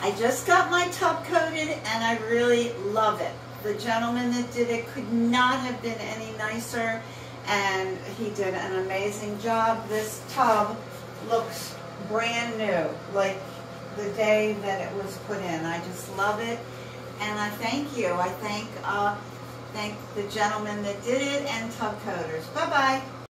I just got my tub coated and I really love it. The gentleman that did it could not have been any nicer, and he did an amazing job. This tub looks brand new, like the day that it was put in. I just love it, and I thank you. I thank the gentleman that did it and tub coaters. Bye-bye.